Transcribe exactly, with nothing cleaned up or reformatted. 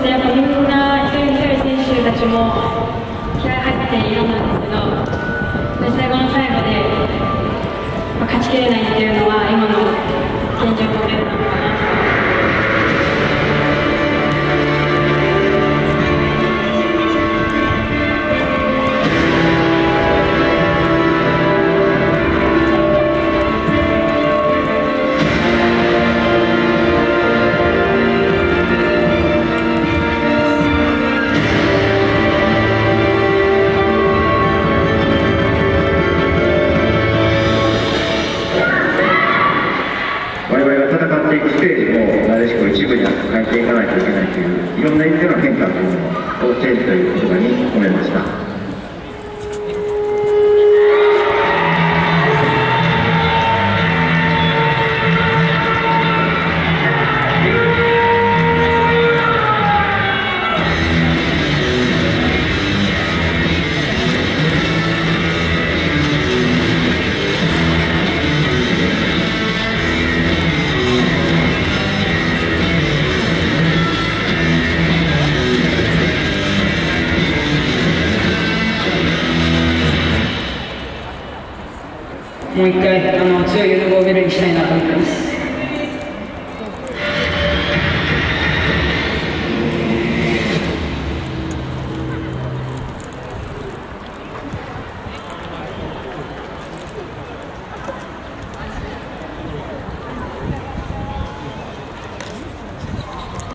やっぱみんな一人一人選手たちも気合い入っているんですけど、最後の最後で、まあ、勝ちきれないっていうのは今の現状モデルなのかなと。 ステージもなでしこ一部に変えていかないといけないといういろんな意味での変化というのをチェンジという言葉に込めました。 もう一回あの強いユニフォームベルにしたいなと思ってます。